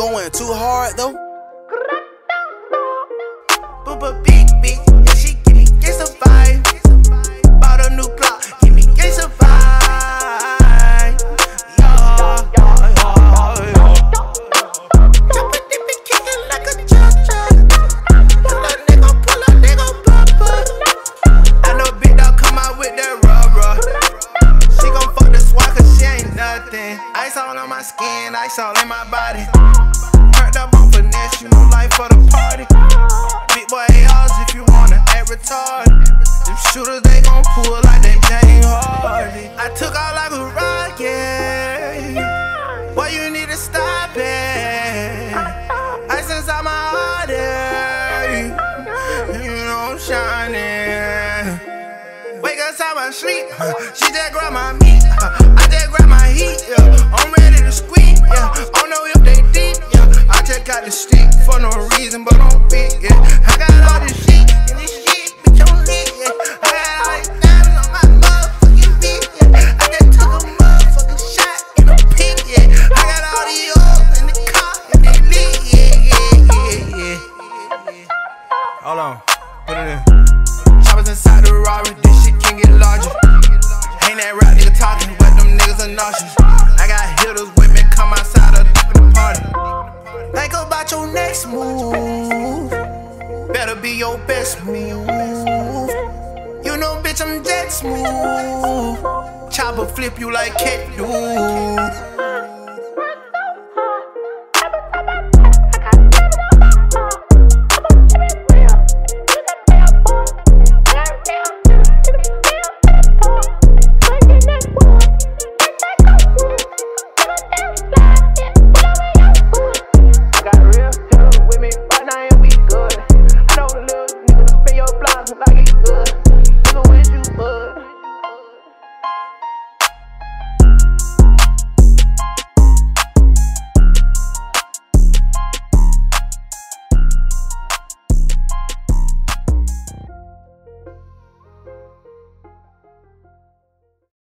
going too hard though. But big, yeah, she give me Gangsta vibe. Bought a new clock, give me Gangsta vibe. Yeah. Chopper dip be kicking like a cha-cha. Pull up, they gon' pop up. I know big dog come out with that rubber. She gon' fuck the swat cause she ain't nothing. Ice all on my skin, ice all in my body. Turned up on finesse, you know life for the party. Big boy ARs if you wanna act retarded. Them shooters they gon' pull like they James Hardy. I took all like a rocket. Boy you need to stop it. Ice inside my heart, yeah. You know I'm shining. Wake up out my sleep, she just grab my meat, I just grab my heat, yeah. I'm ready to squeak, yeah. I don't know if they deep, yeah. I just got the stick for no reason, but I'm big, yeah. I got all this shit, and this shit, bitch, I'm lit, yeah. I got all these diamonds on my motherfucking feet, yeah. I just took a motherfucking shot in a pit, yeah. I got all these O's in the car, and they lit, yeah. Hold on, put it in. Choppers inside the Rari, this shit can get larger. Ain't that rap nigga talking, but them niggas are nauseous. I got hitters with me, come outside of the party. Think about your next move. Better be your best move. You know, bitch, I'm jet smooth. Chopper flip you like cat do.